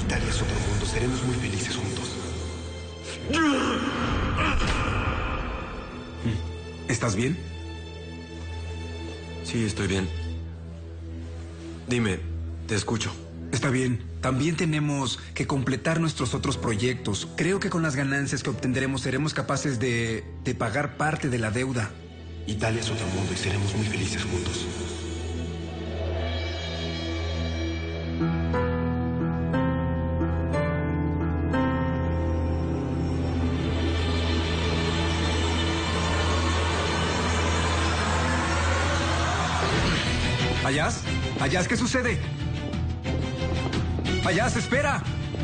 Italia es otro mundo. Seremos muy felices juntos. ¿Estás bien? Sí, estoy bien. Dime, te escucho. Está bien. También tenemos que completar nuestros otros proyectos. Creo que con las ganancias que obtendremos seremos capaces de pagar parte de la deuda. Italia es otro mundo y seremos muy felices juntos. ¿Ayaz? ¿Ayaz qué sucede? ¡Ayaz, espera!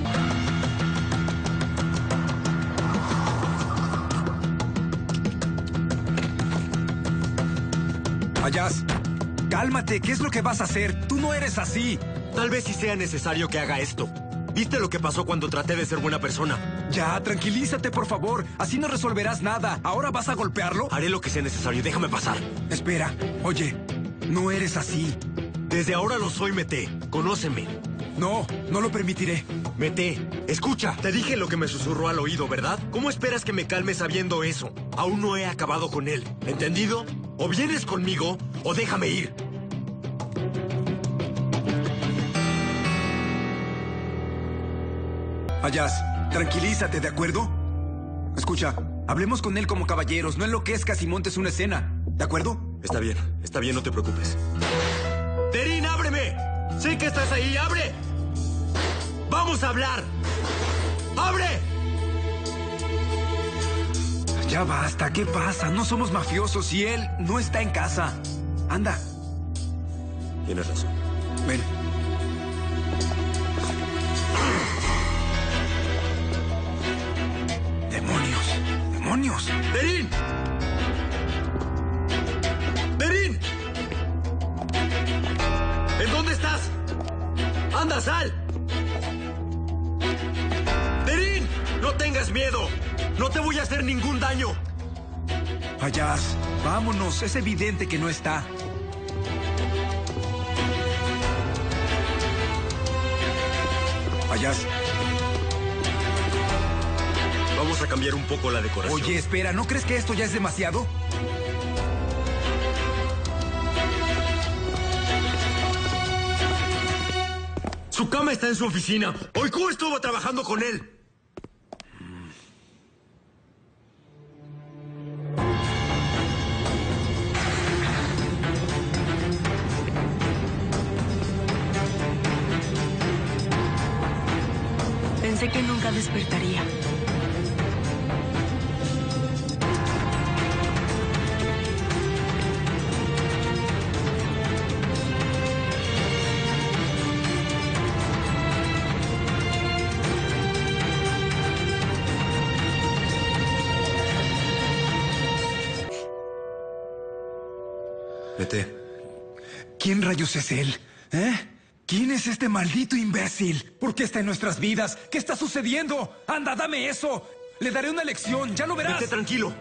Ayaz, cálmate. ¿Qué es lo que vas a hacer? Tú no eres así. Tal vez sí sea necesario que haga esto. ¿Viste lo que pasó cuando traté de ser buena persona? Ya, tranquilízate, por favor. Así no resolverás nada. ¿Ahora vas a golpearlo? Haré lo que sea necesario. Déjame pasar. Espera. Oye, no eres así. Desde ahora lo soy, Mete. Conóceme. No, no lo permitiré. Mete, escucha. Te dije lo que me susurró al oído, ¿verdad? ¿Cómo esperas que me calme sabiendo eso? Aún no he acabado con él. ¿Entendido? O vienes conmigo o déjame ir. Ayaz, tranquilízate, ¿de acuerdo? Escucha, hablemos con él como caballeros. No enloquezcas y montes una escena. ¿De acuerdo? Está bien, no te preocupes. ¡Terín, ábreme! ¡Sé que estás ahí! ¡Abre! ¡Vamos a hablar! ¡Abre! Ya basta, ¿qué pasa? No somos mafiosos y él no está en casa. Anda. Tienes razón. Ven. ¡Demonios! ¡Demonios! ¡Terín! ¡Terín! ¿En dónde estás? ¡Anda, sal! ¡Terín! ¡No tengas miedo! ¡No te voy a hacer ningún daño! Ayaz, vámonos. Es evidente que no está. Ayaz. Vamos a cambiar un poco la decoración. Oye, espera, ¿no crees que esto ya es demasiado? Su cama está en su oficina. Oiku estuvo trabajando con él. Pensé que nunca despertaría. Mete. ¿Quién rayos es él? ¿Eh? ¿Quién es este maldito imbécil? ¿Por qué está en nuestras vidas? ¿Qué está sucediendo? ¡Anda, dame eso! Le daré una lección, ya lo verás. Mete, tranquilo.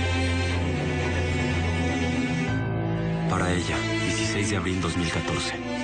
Para ella, 16 de abril 2014.